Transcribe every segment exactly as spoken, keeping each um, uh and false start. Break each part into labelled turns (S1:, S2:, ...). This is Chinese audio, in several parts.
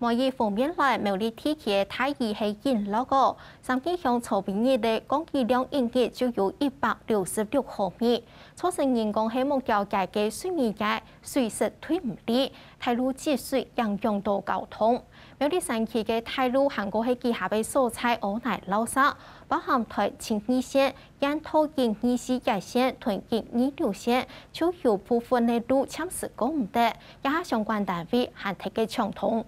S1: 每以方面來，苗栗地區嘅大義係引落個，三支鄉草坪日嘅供給量一日就有一百六十六毫米。初成人工係目標界嘅水面界水勢退唔低，大路積水影響到交通。苗栗山區嘅大路行過係旗下嘅蔬菜烏泥撈沙，包含台青二線、雁桃徑二四一線、屯徑二六線，就有部分嘅路暫時過唔得，也係相關單位限提嘅暢通。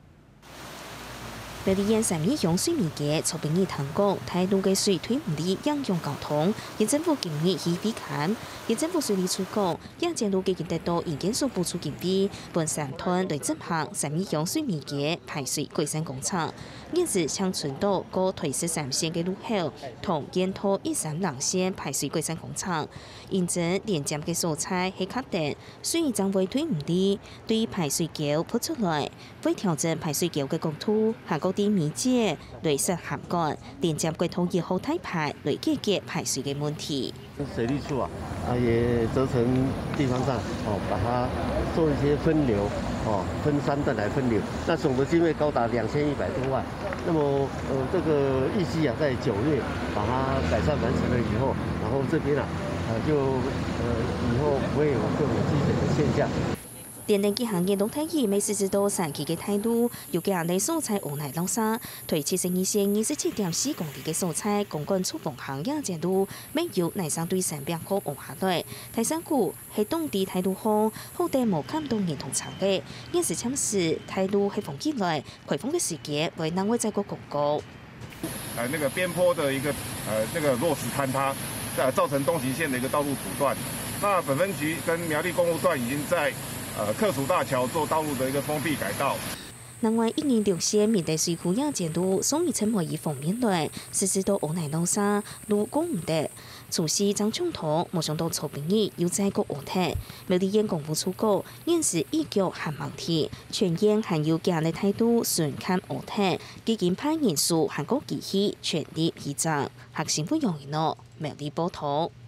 S2: 苗栗縣三義鄉水面街草坪日通講，大路嘅水退唔利，影響交通。縣政府今日起批刊，縣政府水利處講，亞正路已經得到營建署補助經費，本三團來執行三義鄉水面街排水改善工程。現時長春道過台十三線嘅路口同雁桃一三零線排水改善工程，因此連接嘅蔬菜係確定水將會退唔利，對排水溝鋪出來，會調整排水溝嘅角度，下個啲面積雷實涵蓋，連接櫃桶以後太排來解決排水嘅問題。
S3: 水利處啊，啊也責成地方上哦，把它做一些分流，哦，分三段來分流。那總的經費高達兩千一百多萬。那麼呃，這個預計啊，在九月把它改善完成了以後，然後這邊啊，啊就呃以後不會有這種積水的現象。
S2: 電電機行業動態儀未實施到山區嘅態度，要加嚟蔬菜烏泥撈沙，推七成二線二十七點四公里嘅蔬菜公幹出房行亞正路，沒有內上對山邊可往下來。第三股係當地態度好，好地無看到認同場嘅，現時참時態度係放起來，開放嘅時間為單位再個公告。
S4: 呃，那個邊坡的一個呃那個落石坍塌，呃造成東行線的一個道路阻斷。那本分局跟苗栗公路段已經在呃，客署大橋做道路的一個封閉改道。
S2: 另外，一年六線面對水庫亞正路，所以陳某以方面來實施到烏泥撈沙，路供唔得。除夕將衝突，冇想到草坪日要再個烏鐵。苗栗縣公務處講，現時依腳限問題，全縣還要加力態度順看烏鐵，基建派人數韓國機器全力協助。核心不容易咯，苗栗報道。